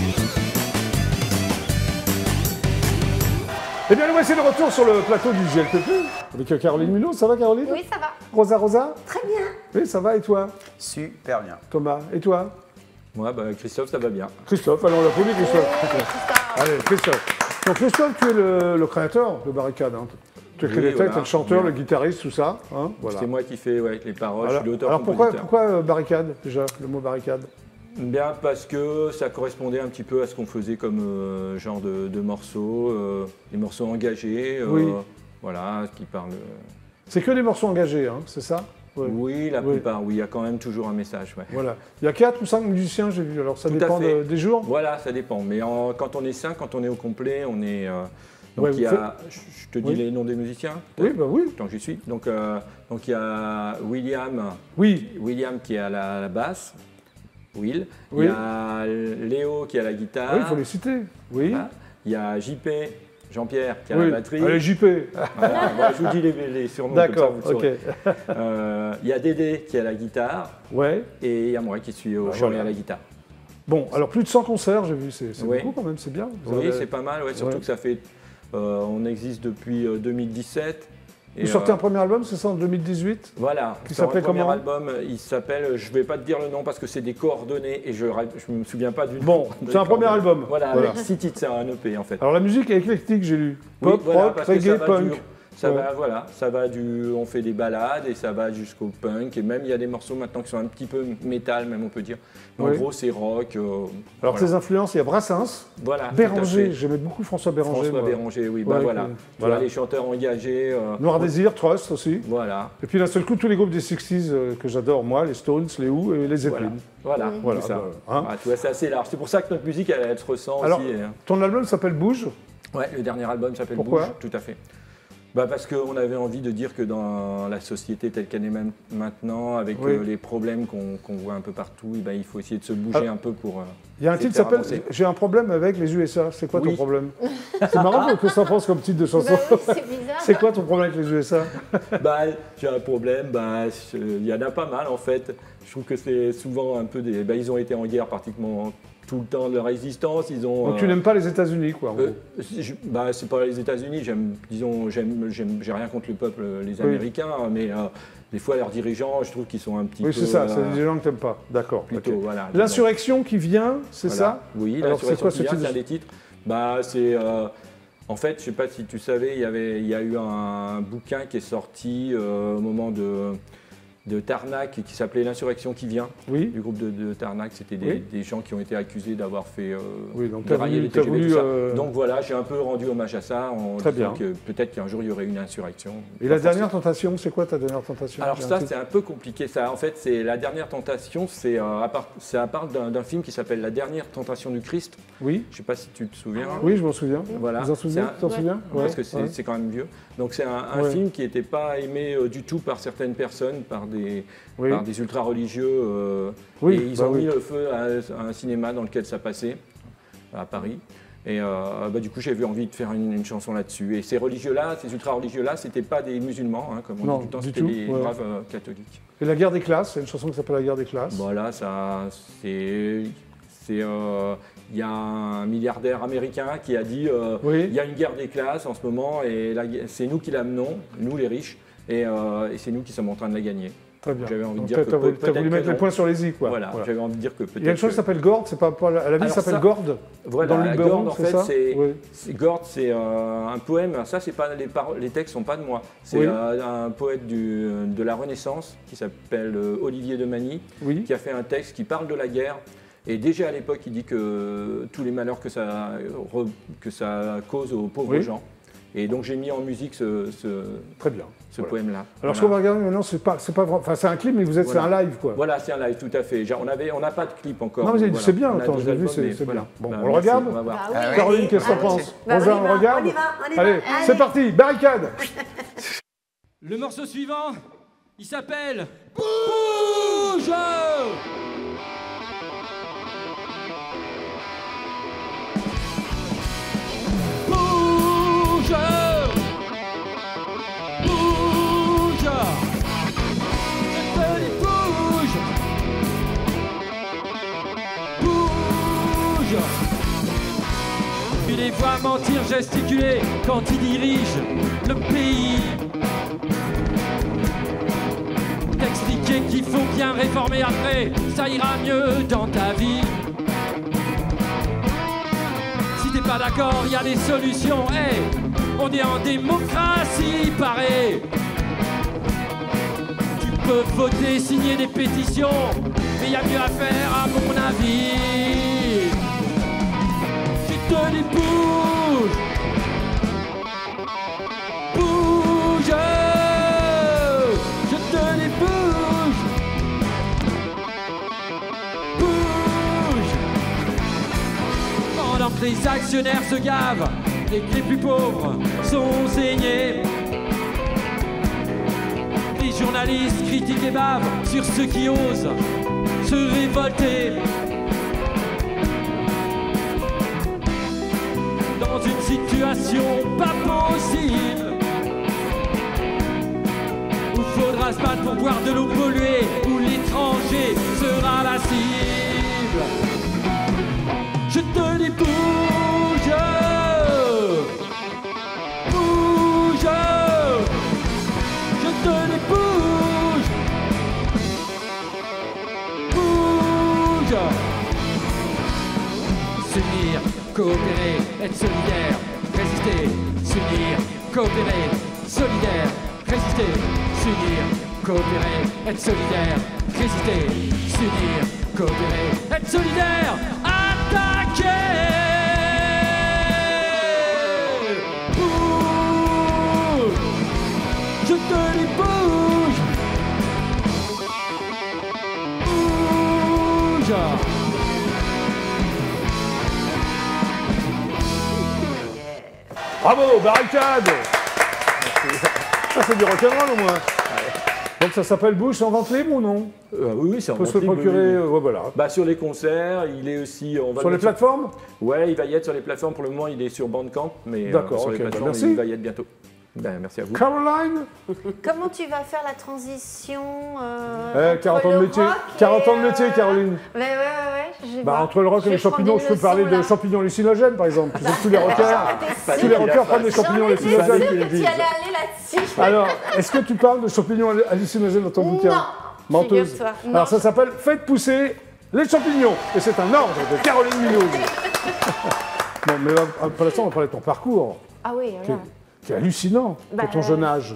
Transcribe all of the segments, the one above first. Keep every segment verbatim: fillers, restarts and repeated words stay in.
Eh bien, nous voici de retour sur le plateau du G L P P avec Caroline Mulot. Ça va, Caroline? Oui, ça va. Rosa, Rosa? Très bien. Oui, ça va, et toi? Super bien. Thomas, et toi? Moi, bah, Christophe, ça va bien. Christophe, allons l'applaudir, Christophe. Oui, Christophe. Allez, Christophe. Donc, Christophe, tu es le, le créateur de Barricade. Hein. Tu écris Oui, les textes, voilà. tu es le chanteur, Bien. le guitariste, tout ça. Hein, voilà. C'est moi qui fais ouais, les paroles, Alors, je suis l'auteur. alors pourquoi, compositeur. pourquoi euh, Barricade, déjà, le mot Barricade? Bien parce que ça correspondait un petit peu à ce qu'on faisait comme euh, genre de, de morceaux, euh, des morceaux engagés, euh, Oui. voilà, qui parlent. euh, C'est que des morceaux engagés, hein, c'est ça? Ouais. Oui, la Oui. plupart, oui, il y a quand même toujours un message. Ouais. Voilà. Il y a quatre ou cinq musiciens, j'ai vu. Alors, ça Tout à dépend fait. de- des jours? Voilà, ça dépend. Mais en- quand on est cinq, quand on est au complet, on est. euh, donc Ouais, il y vous a. Je je te dis Oui. les noms des musiciens. Oui, peut-être, bah oui. Tant que j'y suis. Donc, euh, donc il y a William. Oui, William qui est à la, la basse, Will. Oui. Il y a Léo qui est à la guitare. oui, il faut les citer. Oui. Voilà. Il y a J P, Jean-Pierre qui est à Oui. la batterie. Allez, J P. Voilà. Moi, je vous dis les, les surnoms. D'accord, comme ça, vous le ok. saurez. Euh, il y a Dédé qui est à la guitare Ouais. et il y a moi qui suis au Ah, chant voilà. et à la guitare. Bon, alors plus de cent concerts, j'ai vu, c'est c'est Oui. beaucoup quand même, c'est bien. Vous Oui, avez- c'est pas mal, ouais, surtout Ouais. que ça fait. euh, on existe depuis euh, deux mille dix-sept. Et, Vous sortez euh, un premier album, c'est ça, en deux mille dix-huit? Voilà, Qui sur un s'appelle premier comment album, il s'appelle, je vais pas te dire le nom parce que c'est des coordonnées et je ne me souviens pas du nom. Bon, des c'est un premier coordonnées. album. Voilà, Voilà. avec six titres, c'est un E P en fait. Alors la musique est éclectique, j'ai lu. Oui, Pop, voilà, rock, parce que ça reggae, va punk. du- ça Ouais. va, voilà, ça va du, on fait des balades et ça va jusqu'au punk et même il y a des morceaux maintenant qui sont un petit peu métal, même on peut dire. Mais Oui. En gros, c'est rock. euh, Alors voilà. tes influences, il y a Brassens, Voilà, tout à Béranger, fait. j'aimais beaucoup François Béranger. François moi. Béranger, oui, bah Ouais, voilà. que- Tu voilà. vois, les chanteurs engagés. euh, Noir Désir, Trust aussi. Voilà. Et puis d'un seul coup, tous les groupes des sixties euh, que j'adore, moi, les Stones, les Who et les Zeppelin. Voilà, voilà, Voilà, tout ça. bah, hein. Ah, tu vois, c'est assez large. C'est pour ça que notre musique, elle, elle se ressent Alors, aussi. et, euh, ton album s'appelle Bouge. Ouais, le dernier album s'appelle Pourquoi Bouge, tout à fait. Bah parce qu'on avait envie de dire que dans la société telle qu'elle est même maintenant, avec Oui. euh, les problèmes qu'on qu'on voit un peu partout, et ben, il faut essayer de se bouger Ah. un peu pour. euh, Il y a un essayer titre de qui faire s'appelle avancer. J'ai un problème avec les U S A. C'est quoi ton Oui. problème? C'est marrant que ça pense comme titre de chanson. Bah oui, c'est bizarre. C'est quoi ton problème avec les U S A? Bah, j'ai un problème, bah, je- il y en a pas mal en fait. Je trouve que c'est souvent un peu des. Bah, ils ont été en guerre pratiquement tout le temps de leur existence. Ils ont. Donc tu euh, n'aimes pas les États-Unis, quoi. en Euh, gros. je- bah, c'est pas les États-Unis, j'aime, disons, j'aime, j'aime, j'ai rien contre le peuple, les Américains, mais euh, des fois leurs dirigeants, je trouve qu'ils sont un petit Oui, peu. c'est ça, euh, c'est des gens que tu n'aimes pas. D'accord. plutôt, ok. voilà. L'insurrection qui vient, c'est Voilà. ça? Oui, Alors, c'est l'insurrection quoi qui ce vient, titre? c'est un des titres. Bah, c'est. euh, en fait, je sais pas si tu savais, il y avait, il y a eu un bouquin qui est sorti euh, au moment de. de Tarnac qui s'appelait L'insurrection qui vient, Oui. du groupe de, de Tarnac. C'était des, Oui. des gens qui ont été accusés d'avoir fait euh, Oui, donc t'as dérailler voulu- les t'as T G V, voulu, tout ça. euh, Donc voilà, j'ai un peu rendu hommage à ça en Très disant bien. que peut-être qu'un jour il y aurait une insurrection. Et Pas la dernière forcément. tentation, c'est quoi ta dernière tentation? Alors Il y a un ça titre. c'est un peu compliqué. Ça, en fait, c'est la dernière tentation. C'est euh, à part, c'est à part d'un, d'un film qui s'appelle La dernière tentation du Christ. Oui, Je sais pas si tu te souviens. oui, je m'en souviens. Voilà. Vous en souvenez? C'est un- Tu t'en Ouais. souviens? Parce Ouais, que c'est, ouais. c'est quand même vieux. Donc c'est un, un Ouais. film qui n'était pas aimé euh, du tout par certaines personnes, par des, Oui. par des ultra-religieux. euh, Oui, et ils bah ont oui. mis le feu à, à un cinéma dans lequel ça passait, à Paris. Et euh, bah, du coup, j'avais envie de faire une, une chanson là-dessus. Et ces religieux-là, ces ultra-religieux-là, c'était pas des musulmans, hein, comme on Non, dit tout le temps, du c'était tout, des ouais. braves euh, catholiques. Et la guerre des classes, c'est une chanson qui s'appelle La guerre des classes. Voilà, ça, c'est, c'est, euh, il y a un milliardaire américain qui a dit, euh, Oui. il y a une guerre des classes en ce moment et la gue- c'est nous qui la menons, nous les riches, et, euh, et c'est nous qui sommes en train de la gagner. Très bien. J'avais envie de Donc, dire t'as- que t'as voulu, peut- t'as voulu peut-être mettre que les non. points sur les i, quoi. Voilà, Voilà. j'avais envie de dire que peut-être. Il y a une chose que- qui s'appelle Gord, c'est pas, pas à la vie, Alors ça s'appelle ça- Gord. Voilà, Dans le la Luberon, Gord, en c'est fait, ça c'est, Oui. c'est- Gord, c'est euh, un poème. Ça, c'est pas les paroles, les textes sont pas de moi. C'est Oui. euh, un poète du, de la Renaissance qui s'appelle euh, Olivier de Magny, Oui. qui a fait un texte qui parle de la guerre. Et déjà à l'époque, il dit que tous les malheurs que ça, re- que ça cause aux pauvres Oui. gens. Et donc j'ai mis en musique ce, ce, Très bien. ce Voilà. poème-là. Alors ce Voilà. qu'on va regarder maintenant, c'est pas, c'est pas vraiment, enfin c'est un clip, mais vous êtes, Voilà. c'est un live, quoi. Voilà, c'est un live, tout à fait. Genre, On avait, on n'a pas de clip encore. Non, mais donc c'est- voilà. c'est bien, On a attends, deux je l'ai vu, albums, c'est- mais c'est voilà. bien. Bon, Bah, on le merci, regarde on va voir. Bah oui. Ah ouais. Caroline, qu'est-ce que t'en Allez. penses? Bah, Rosa, on y on va, regarde? on y va, on y va. Allez, Allez. c'est parti, barricade. Le morceau suivant, il s'appelle Bouge. Bouge. Bouge. Je te dis bouge. Bouge. les vois mentir, gesticuler quand ils dirigent le pays. T'expliquer qu'il faut bien réformer après, ça ira mieux dans ta vie. Si t'es pas d'accord, y a des solutions. Hey, on est en démocratie, pareil. Tu peux voter, signer des pétitions, mais y a mieux à faire à mon avis. Je te dis bouge, bouge, je te dis bouge, bouge. Pendant que les actionnaires se gavent et que les plus pauvres sont saignés, les journalistes critiquent et bavent sur ceux qui osent se révolter. Dans une situation pas possible, où faudra se battre pour boire de l'eau polluée, où l'étranger sera la cible. Je te dis bouge, bouge, je te dis bouge, bouge. S'unir, coopérer, être solidaire, résister, s'unir, coopérer, solidaire, résister, s'unir, coopérer, être solidaire, résister, s'unir, coopérer, être solidaire, attaquer. Bouge, je te dis bouge, bouge. Bravo, barricade. Ça, c'est du rock'n'roll au moins. Donc ça s'appelle Bouge en vente libre ou non? Euh, oui, oui, c'est en On peut vente se le libre, procurer, oui, oui. euh, ouais, voilà. Bah, sur les concerts, il est aussi... On va Sur le les mettre plateformes? Ouais, il va y être sur les plateformes. Pour le moment, il est sur Bandcamp, mais euh, D'accord, sur ok, les bah, plateformes, merci. il va y être bientôt. Ben, merci à vous. Caroline? Comment tu vas faire la transition euh, Eh, quarante entre ans de le métier, rock quarante et, ans de métier, euh, Caroline. Ouais, ouais, ouais, ouais. je vais Bah, voir. entre le rock Je et les vais prendre champignons, une je peux leçon, parler de là. champignons hallucinogènes, par exemple. Tous tous les rockers, Ah, tous les rockers prennent des champignons J'en étais sûre hallucinogènes. que tu allais aller là-dessus. Alors, est-ce que tu parles de champignons hallucinogènes dans ton Non, bouquin? Menteuse. figure-toi, non. Alors, ça s'appelle Faites pousser les champignons. Et c'est un ordre de Caroline Munoz. Bon, mais là, pour l'instant, on va parler de ton parcours, Ah oui, qui est, voilà. qui est hallucinant Bah, pour ton jeune âge.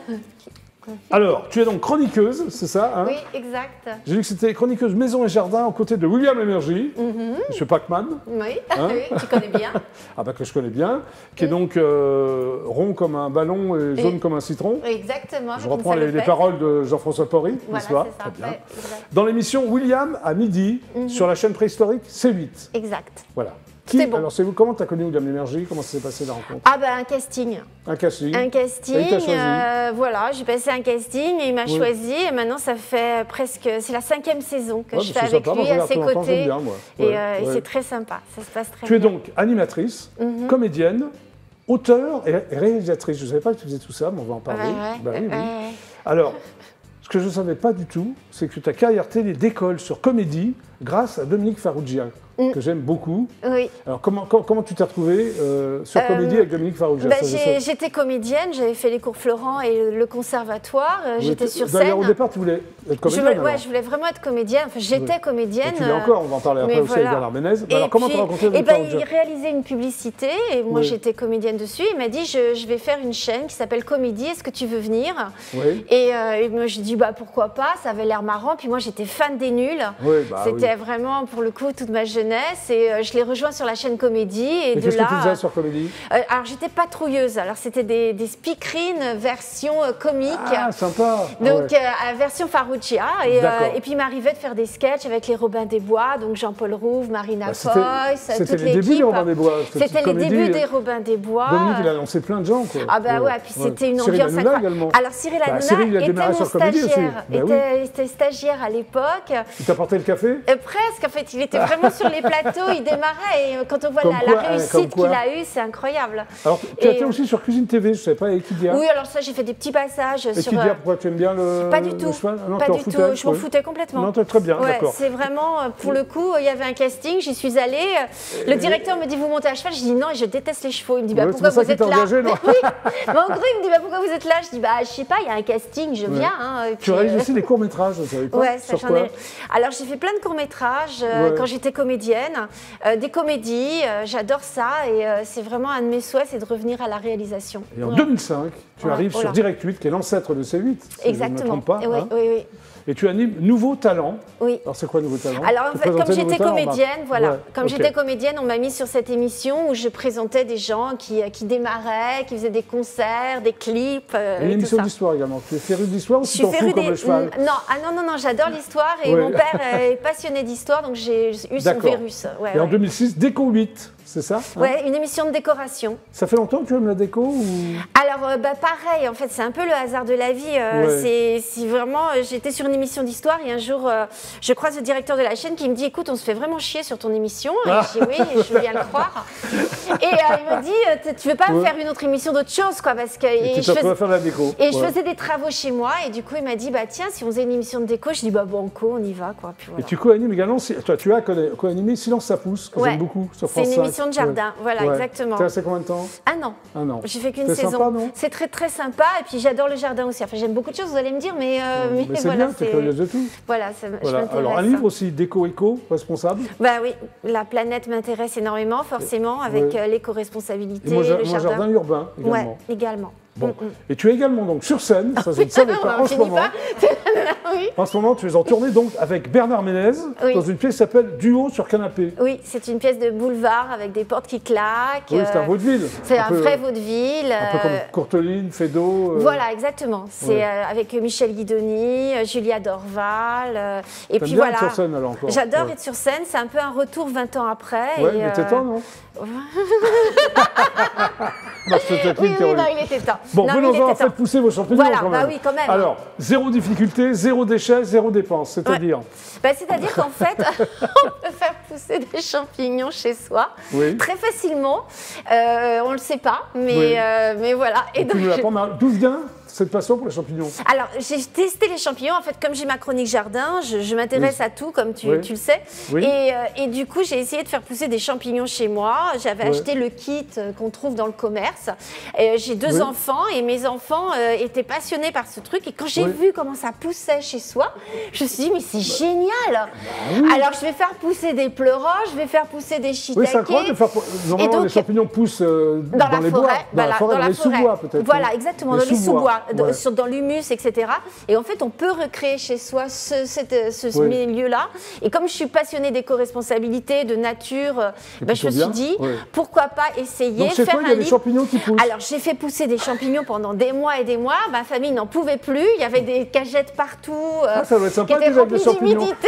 Alors, tu es donc chroniqueuse, c'est ça, hein? Oui, exact. J'ai vu que c'était chroniqueuse maison et jardin aux côtés de William Lémergie, Monsieur Pacman, Oui, Hein oui, tu connais bien. ah bah, que je connais bien, qui est donc euh, rond comme un ballon et jaune Et- comme un citron. Exactement. Je comme reprends ça le les, les fait. paroles de Jean-François Porry, Voilà, n'est-ce pas? c'est ça. Très bien. ouais, exact. Dans l'émission William à midi, sur la chaîne préhistorique C huit. Exact. Voilà. C'est bon. Alors, c'est vous, comment tu as connu William Lémergie? Comment ça s'est passé la rencontre? Ah ben un casting. Un casting. Un Et il casting, t'a choisi. euh, voilà, j'ai passé un casting et il m'a Oui. choisi et maintenant ça fait presque, c'est la cinquième saison que Ouais, je bah, fais c'est avec sympa. Moi, lui je à regarde ses de temps en temps, j'aime côtés bien, moi. et, Ouais, euh, et ouais. c'est très sympa, ça se passe très Tu es bien. donc animatrice, Mhm. comédienne, auteure et et réalisatrice. Je ne savais pas que tu faisais tout ça, mais on va en Ouais, parler. ouais, Bah oui, ouais, oui. ouais. Alors, ce que je ne savais pas du tout, c'est que ta carrière télé décolle sur Comédie grâce à Dominique Farrugia, Mm. que j'aime beaucoup. Oui. Alors, comment, comment, comment tu t'es retrouvée euh, sur Euh, Comédie avec Dominique Farrugia? Bah, Ça, je j'ai- sais. J'étais comédienne, j'avais fait les cours Florent et le conservatoire, euh, Oui, j'étais tu- sur D'ailleurs, scène. au départ, tu voulais être je, comédienne. voulais, ouais, alors. je voulais vraiment être comédienne, enfin j'étais Oui. comédienne. Et tu l'es euh, encore, on va en parler après mais aussi avec voilà. Bernard Ménez. Et Alors, comment puis, tu as rencontré eh Dominique ben, Farrugia? il réalisait une publicité et moi Oui. j'étais comédienne dessus. Il m'a dit je, je vais faire une chaîne qui s'appelle Comédie, est-ce que tu veux venir? Oui. Et, euh, et moi j'ai dit bah pourquoi pas, ça avait l'air marrant. Puis moi j'étais fan des nuls. Oui, bah C'était oui. vraiment pour le coup toute ma jeunesse et euh, je l'ai rejoint sur la chaîne Comédie et, Et de qu'est-ce là. que tu faisais sur Comédie? euh, alors j'étais patrouilleuse. Alors c'était des, des speakerines version euh, comique. Ah, sympa. Ah Donc, ouais. euh, à version Farrugia. Et, euh, D'accord. et puis, il m'arrivait de faire des sketchs avec les Robins des Bois, donc Jean-Paul Rouve, Marina Bah, Foïs, c'était c'était toute les débuts des l'équipe. Robins des Bois. cette C'était petite les comédie. débuts des Robins des Bois. Dominique, il a lancé plein de gens, quoi. Ah bah ouais, puis c'était une Cyril ambiance Hanouna incroyable. également. Alors Cyril Bah, Hanouna Cyril, il a était démarré mon sur Comédie aussi. stagiaire, Bah oui. était, était stagiaire à l'époque. Il t'a porté le café? Euh, presque, en fait, il était vraiment sur les les plateaux, il démarrait. Et quand on voit Comme la, quoi, la hein, réussite comme qu'il quoi. a eue, c'est incroyable. Alors, tu as Et, été aussi sur Cuisine T V, je ne savais pas, avec Equidia. Oui, alors ça, j'ai fait des petits passages Et sur... Equidia, euh, pourquoi tu aimes bien le, Pas du le tout, cheval? Ah non, pas tu en du foutais, tout, je m'en oui. foutais complètement. Non, très bien, Ouais, d'accord. c'est vraiment, euh, pour le coup, il y avait un casting, j'y suis allée. euh, Le directeur me dit, vous montez à cheval? Je dis non, je déteste les chevaux. Il me dit, bah, Ouais, pourquoi c'est pour vous ça êtes qu'il t'a là? engagé, non? Oui, mais en gros, il me dit, bah, pourquoi vous êtes là? Je dis, bah, je sais pas, il y a un casting, je viens. Hein, et Tu puis, réalises euh, aussi des courts-métrages, je ne savais pas. Ouais, ça, sur j'en quoi? ai. Alors, j'ai fait plein de courts-métrages euh, Ouais. quand j'étais comédienne, euh, des comédies, euh, j'adore ça et euh, c'est vraiment un de mes souhaits, c'est de revenir à la réalisation. Et en Ouais. deux mille cinq, tu Ouais, arrives voilà. sur Direct huit, qui est l'ancêtre de C huit, si Exactement. je ne me trompe pas. Et oui, hein. oui, oui. Et tu animes Nouveau Talent. Oui. Alors, c'est quoi Nouveau Talent? Alors, en Tu fait, comme présentais j'étais Nouveau Talent, comédienne, Marc. voilà, Ouais, comme ok. j'étais comédienne, on m'a mis sur cette émission où je présentais des gens qui, qui démarraient, qui faisaient des concerts, des clips. euh, Et une et tout émission ça. d'histoire également. Tu es féru d'histoire ou Je tu suis t'en fous férue comme des... le cheval? Non, ah non, non, non, j'adore l'histoire et Ouais. mon père est passionné d'histoire, donc j'ai eu son D'accord. virus. Ouais, Et en ouais. deux mille six, Déco huit, c'est ça hein? Ouais, une émission de décoration. Ça fait longtemps que tu aimes la déco ou... Alors, euh, bah, pareil, en fait, c'est un peu le hasard de la vie. euh, Ouais. c'est, c'est vraiment, euh, j'étais sur une émission d'histoire et un jour, euh, je croise le directeur de la chaîne qui me dit, écoute, on se fait vraiment chier sur ton émission. Et Ah. je dis oui, je veux bien le croire. Et euh, il me dit, euh, tu veux pas Ouais. faire une autre émission d'autre chose, quoi, parce que Et, et tu je t'en faisais- vas faire de la déco. et je Ouais. faisais des travaux chez moi et du coup, il m'a dit, bah tiens, si on faisait une émission de déco, je dis bah banco, on y va, quoi. Puis Et voilà. tu co-animes également, si- toi, tu as co- co-animé Silence ça pousse, que Ouais. j'aime beaucoup sur C'est France une cinq. émission de jardin, voilà, exactement. Tu as resté combien de temps? Ah non. Un an. J'ai fait qu'une C'est saison. sympa, non? C'est très très sympa et puis j'adore le jardin aussi. Enfin, j'aime beaucoup de choses, vous allez me dire, mais, euh, mais Mais c'est voilà, bien, tu es c'est- curieuse de tout. Voilà, ça, je Voilà. m'intéresse. Alors un livre aussi, Déco Éco, responsable. Bah oui, la planète m'intéresse énormément, forcément, avec Ouais. euh, l'éco-responsabilité, Et moi, le mon jardin. jardin urbain également. Ouais, également. Bon. Mm, mm. Et tu es également donc sur scène, ça je ne savais On pas n'en en ce finit moment. pas. Oui. En ce moment, tu es en tournée donc avec Bernard Ménez Oui. dans une pièce qui s'appelle Duo sur canapé. Oui, c'est une pièce de boulevard avec des portes qui claquent. Oui, c'est un euh, vaudeville. C'est un peu- vrai vaudeville. Un peu comme euh, Courteline, Feydeau. euh, Voilà, exactement. C'est ouais. euh, avec Michel Guidoni, euh, Julia Dorval. euh, et T'aimes puis bien voilà. être sur scène alors encore. J'adore Ouais. être sur scène. C'est un peu un retour vingt ans après. Ouais, et, il était euh, temps, non? Non, je te taquine, Oui, oui, Caroline. non, il était temps. Bon, Non, mais il venons-en, était temps. faites pousser vos champignons Voilà, quand même. bah oui, quand même. Alors, zéro difficulté, zéro déchet, zéro dépense, c'est-à-dire Bah, c'est-à-dire qu'en fait, on peut faire pousser des champignons chez soi Oui. très facilement. Euh, on ne le sait pas, mais, Oui. euh, mais voilà. Et Tu donc, nous je- l'apprends, mais d'où vient cette passion pour les champignons? Alors, j'ai testé les champignons. En fait, comme j'ai ma chronique jardin, je, je m'intéresse Oui. à tout, comme tu, Oui. tu le sais. Oui. Et, euh, et du coup, j'ai essayé de faire pousser des champignons chez moi. J'avais Ouais. acheté le kit euh, qu'on trouve dans le commerce. Et, euh, j'ai deux Oui. enfants et mes enfants euh, étaient passionnés par ce truc. Et quand j'ai Oui. vu comment ça poussait chez soi, je me suis dit, mais c'est génial! Bah oui. Alors, je vais faire pousser des pleurants, je vais faire pousser des shiitakes. Oui, c'est incroyable de faire. Normalement, donc- les champignons poussent euh, Dans, la les forêt, bois, dans voilà, la forêt, dans, les forêt. sous-bois peut-être. Voilà, non? exactement, Les dans les sous-bois, dans- ouais. sur- dans l'humus, et cetera. Et en fait, on peut recréer chez soi ce, cette- ce Oui. milieu-là. Et comme je suis passionnée d'éco-responsabilité, de nature, euh, C'est bah, je me plutôt suis bien, dit, oui. pourquoi pas essayer, Donc chez faire toi, il y un a des livre. champignons qui poussent. Alors, j'ai fait pousser des champignons pendant des mois et des mois. Ma famille n'en pouvait plus. Il y avait des cagettes partout. euh, Ah, ça doit être sympa qui étaient déjà avec des remplies champignons. d'humidité.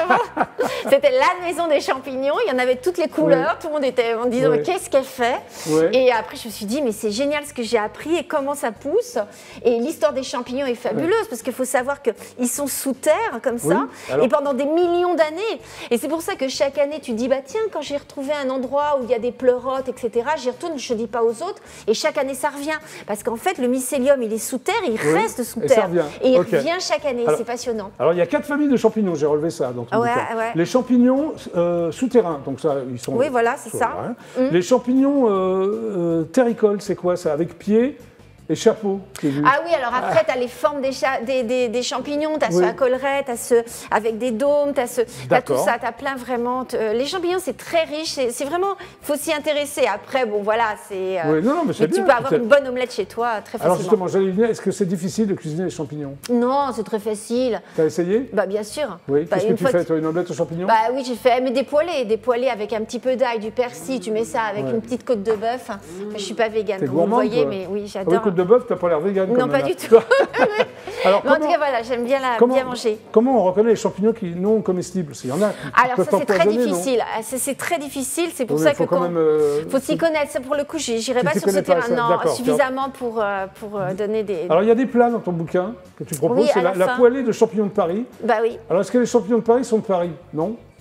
C'était la maison des champignons. Il y en avait toutes les couleurs. Oui. Tout le monde était en disant, Oui. mais qu'est-ce qu'elle fait? Ouais. Et après, je me suis dit, mais c'est génial ce que j'ai appris et comment ça pousse. Et l'histoire des champignons est fabuleuse parce qu'il faut savoir qu'ils sont sous terre comme ça Oui, alors- et pendant des millions d'années. Et c'est pour ça que chaque année, tu dis, bah tiens, quand j'ai retrouvé un endroit où il y a des pleurotes, et cetera, j'y retourne, je ne dis pas aux autres. Et chaque année, ça revient. Parce qu'en fait, le mycélium, il est sous terre, il Oui, reste sous et ça terre. revient. Et il Ok. revient chaque année. Alors- C'est passionnant. Alors, il y a quatre familles de champignons, j'ai relevé ça dans ton Ouais, bouquin. ouais. Les champignons euh, souterrains, donc ça, ils sont. Oui, voilà, c'est ça. souterrains. Mm. Les champignons euh, euh, terricoles, c'est quoi ça? Avec pied et chapeau, j'ai vu. Ah oui, alors après, tu as les formes des, cha- des, des, des champignons, tu as Oui. ceux à collerette, tu as ceux avec des dômes, tu as, tout D'accord. ça, tu as plein vraiment. t- euh, les champignons, c'est très riche, c'est c'est vraiment, il faut s'y intéresser. Après, bon, voilà, c'est. euh, Oui, non, non, mais c'est tu bien, peux avoir peut-être. une bonne omelette chez toi très Alors facilement. justement, j'allais venir, est-ce que c'est difficile de cuisiner les champignons? Non, c'est très facile. T'as essayé? Bah, bien sûr. Oui, Bah, qu'est-ce que une tu fois fais, que- toi, une omelette aux champignons? Bah oui, j'ai fait mais des poêlés, des poêlés avec un petit peu d'ail, du persil, tu mets ça avec Ouais. une petite côte de bœuf. Je suis pas végane, T'es comme vous le gourmande, voyez, toi. mais oui, Ah oui, j'adore. côte de bœuf, t'as pas l'air vegan Non, quand pas même, du hein. tout. Alors, Mais en comment, tout cas, voilà, j'aime bien, la, comment, bien manger. comment on reconnaît les champignons qui non comestibles? Il y en a qui Alors peuvent ça c'est très empoisonner, non? difficile, Ah, c'est c'est très difficile, c'est pour Oui, ça mais faut que quand quand même, euh, faut s'y connaître, ça pour le coup j'y- j'irai Tu pas t'y sur ce connais pas, terrain, ça, non, d'accord. suffisamment pour, euh, pour euh, donner des... Alors, il y a des plats dans ton bouquin que tu proposes, Oui, c'est à la, la la fin. poêlée de champignons de Paris. Bah oui, Alors, est-ce que les champignons de Paris sont de Paris? Non?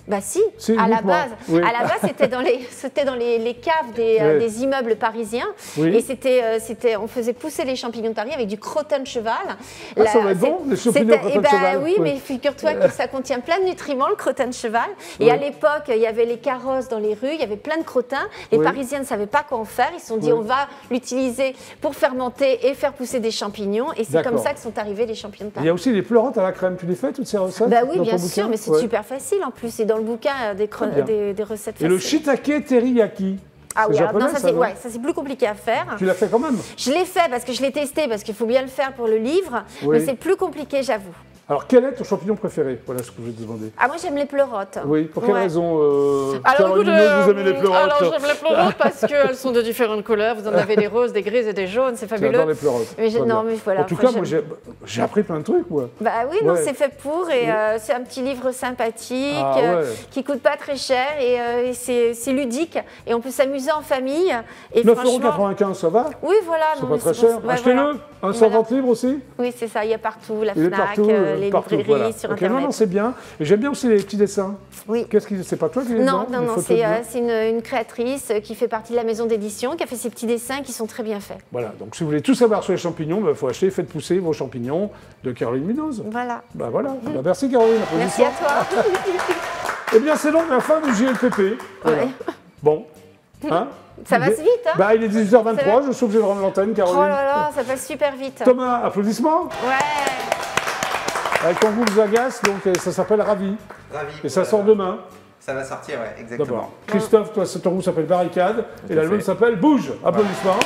Bah si, Si, à la uniquement. base. Oui. À la base, c'était dans les, c'était dans les, les caves des, euh, Ouais. des immeubles parisiens. Oui. Et c'était, euh, c'était, on faisait pousser les champignons de Paris avec du crottin de cheval. Ah, ça va être bon, les champignons c'était- crottin eh de ben, cheval. Oui, Ouais. mais figure-toi que ça contient plein de nutriments, le crottin de cheval. Et Ouais. à l'époque, il y avait les carrosses dans les rues, il y avait plein de crottins. Les Oui. Parisiens ne savaient pas quoi en faire. Ils se sont dit, Oui. on va l'utiliser pour fermenter et faire pousser des champignons. Et c'est D'accord. comme ça que sont arrivés les champignons de Il Paris. y a aussi les pleurotes à la crème. Tu les fais, toutes ces recettes Bah oui, dans bien ton sûr, bouquin mais c'est Ouais. super facile en plus. Et dans le bouquin, euh, des, cre- Très bien. des, des recettes Et le faciles. shiitake teriyaki. Ah C'est oui, alors japonais, non, ça ça, c'est non ouais, ça, c'est plus compliqué à faire. Tu l'as fait quand même. Je l'ai fait parce que je l'ai testé, parce qu'il faut bien le faire pour le livre, Oui. mais c'est plus compliqué, j'avoue. Alors, quel est ton champignon préféré? Voilà ce que je vais te demander. Ah, moi j'aime les pleurotes. Oui, pour quelle Ouais. raison euh, Alors, Caroline écoute, Munoz, vous aimez les euh, pleurotes? alors j'aime les pleurotes parce qu'elles sont de différentes couleurs. Vous en avez des roses, des grises et des jaunes, c'est fabuleux. J'adore les pleurotes. Mais je- Très non, bien. mais voilà, En tout enfin, cas, moi, j'ai j'ai appris plein de trucs, moi. Bah oui, non, Ouais. c'est fait pour et Oui. euh, c'est un petit livre sympathique Ah euh, ouais. qui coûte pas très cher et, euh, et c'est c'est ludique et on peut s'amuser en famille. Et neuf euros franchement, quatre-vingt-quinze, ça va? oui, voilà. C'est non, pas mais très pour cher. ça- ouais, Achetez-le. voilà. Un Voilà. cent vingt livres aussi? Oui, c'est ça, il y a partout, la Il est FNAC, partout, euh, euh, les partout, librairies, voilà. sur Ok, Internet. non, non, c'est bien. Et j'aime bien aussi les petits dessins. Oui. Qu'est-ce qui, c'est pas toi qui les Non, dedans, non, les non, photos c'est de euh, moi c'est une, une créatrice qui fait partie de la maison d'édition, qui a fait ces petits dessins qui sont très bien faits. Voilà. Donc, si vous voulez tout savoir sur les champignons, il faut acheter Faites pousser vos champignons de Caroline Munoz. Voilà. Bah voilà. Bah, merci Caroline. Merci à Applaudissements. toi. Eh bien, c'est donc la fin du J L P P. Voilà. Ouais. Bon. Hein Ça passe vite, hein Bah, il est dix-huit heures vingt-trois, C'est je suis obligé de rendre l'antenne, Oh Caroline. là là, ça passe super vite. Thomas, applaudissements. Ouais. Avec ton goût vous agace, donc euh, ça s'appelle Ravi. Ravi. Et ça Voilà. sort demain. Ça va sortir, ouais, D'abord. exactement. Christophe, toi, ton goût s'appelle Barricade. Et à l'album fait. s'appelle Bouge. Applaudissements.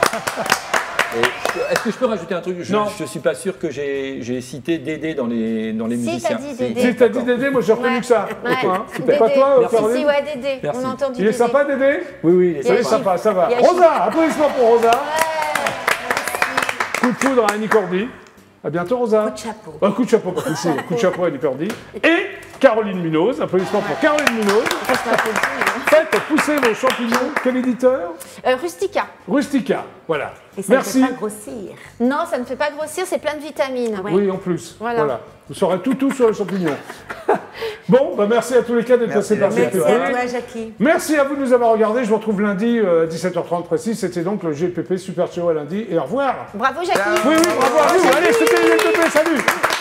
Et je peux- Est-ce que je peux rajouter un truc? Je Non. ne suis pas sûr que j'ai j'ai cité Dédé dans les, dans les Si, musiciens. t'as dit Dédé. Si t'as dit Dédé, moi j'ai retenu Ouais. que ça. Ouais. Hein. Dédé. Pas toi, Merci. Caroline? Si, si, ouais, Dédé. Merci. On a entendu Il est Dédé. sympa, Dédé? Oui, oui, les Il y a Il est Gilles. sympa, ça va. Il y a Gilles. Rosa, applaudissements pour Rosa. Ouais. Coup de foudre à Annie Cordy. À bientôt, Rosa. Coup de chapeau. Un coup de chapeau, pas coup de foudre. Coup de chapeau à Annie Cordy. Et Caroline Munoz. Applaudissements pour Caroline Munoz. Franchement, applaudis. Faites pousser vos champignons. Quel éditeur? Euh, Rustica. Rustica. Voilà. Et ça ne Merci. fait pas grossir. Non, ça ne fait pas grossir, c'est plein de vitamines. Oui, en plus. Voilà. Voilà. Vous saurez tout, tout sur les champignons. Bon, bah merci à tous les quatre d'être Merci, passés par merci cette Merci à à émission. toi, Jackie. Merci à vous de nous avoir regardés. Je vous retrouve lundi euh, à dix-sept heures trente précis. C'était donc le G L P P Super Show à lundi. Et au revoir. Bravo, Jackie. Oui, oui, bravo à vous. Allez, c'était le G L P P. Salut.